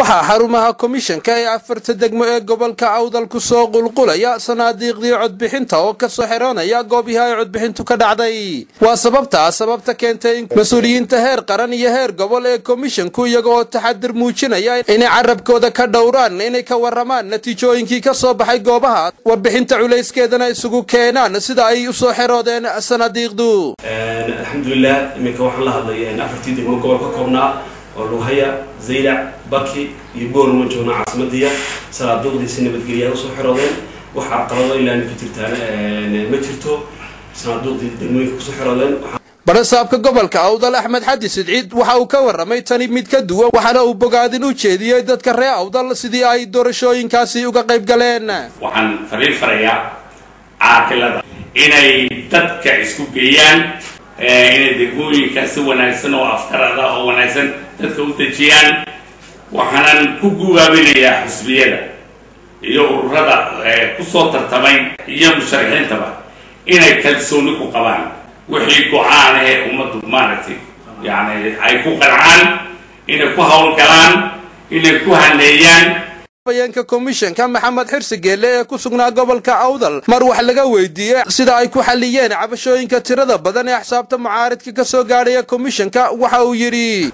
waxa xarumaha komishanka ee afarta degmo ee gobolka Awdal ku soo qulqulaya sanaadiiqdii codbixinta oo ka soo xiroonaya goobaha ay codbixintu ka dhacday waa sababta keentay in mas'uuliyiinta heer qaran iyo heer gobol ee komishanku iyagoo taxadir muujinaya inay carabkooda ka dhowraan inay ka waramaan natiijooyinkii ka soo baxay goobaha warbixinta culeyskeedana isugu keenaan sida ay u soo xiroodeen sanaadiiqdu. alxamdulillah iminka waxaan la hadlayaa in afartii degmo gobolka koobnaa oo Luhaya Zaylac Baki iyo Boorama joogna caasimadda sanaaduuqdii si nabadgelyo u soo xiroodeen wax caqabado ilaa ka jirtaan ma jirto sanaaduuqdii degmooyinka ku soo xiroodeen. barasaabka gobolka Awdal Axmed Xadi Sidciid waxa uu ka waramay tani mid ka duwan waxaana uu bogaadin u jeediyay dadka reer Awdal sidii ay doorashooyinkaasi uga qayb galeen. waxaan fariifayaa caaqilada inay dadka isku geeyaan inay degmooyinka si wanaagsan oo afkarada oo wanaagsan dadka u dejiyaan. waxaan ku guubaabinayaa xisbiyada iyo ururada ku soo tartamay iyo musharaxiintaba inay kalsooni ku qabaan wixii go'aan ee ummaddu maaragtay yani ay ku qancaan inay ku hawlgalaan inay ku haneeyaan. bayanka komishanka Maxamed Xirsi Geele ee ku sugnaa gobolka Awdal mar wax laga weydiiyay sida ay ku xaliyeen cabashooyinka tirada badan ee xisaabta mucaaradka ka soo gaadhay komishanka waxa uu yiri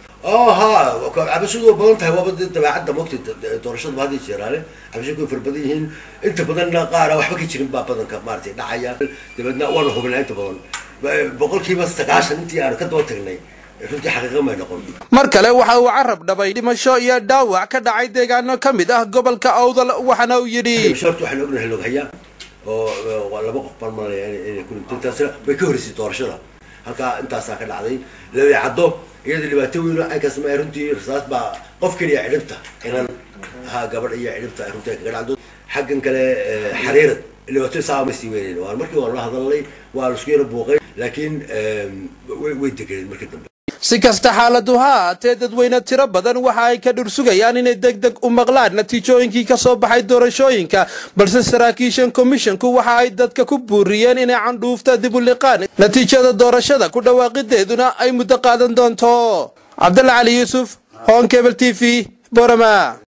cabashadu badan tahay waa dabeecadda waqtiga doorashada baadii jeeraale cabashadu farbadan yihiin inta badanna qaar waxba ka jirin baa badanka maartay dhacaya dibadna waa hubinaa inta badan boqolkiiba 90 intii aan ka daba tagnay runtii xaqiiqo ma noqon. mar kale waxa uu carab dhabay dhimasho iyo dhaawac ka dhacay deegaano kamid ah gobolka Awdal waxana uu yiri shortu waxaan ognahay Luhaya oo laba qof barmalay inay ku dhintaan bay ka horisay doorashada halka intaas ka dhacday la caddo iyada dhibaato weyn ay ka sameeyay runtii rasaas baa qof kaliya xidibta inaan gabadh iyo xidibta runtii ka dhacdo xaggan kale xariirad dhibaato saamay weyn waa markii waa la hadalay waa isku yar buuqay laakiin way degeen markii dambe. si kasta xaaladu haatee dadweyne tiro badan waxa ay ka dhursugayaan inay degdeg u maqlaan natiijooyinkii ka soo baxay doorashooyinka balse saraakiishan komishanku waxa ay dadka ku buuriyeen inay candhuufta dib u liqaan natiijada doorashada ku dhawaaqideeduna ay muddo qaadan doonto. Cabdalla Ali Yusuf, Hon Cable TV, Warama.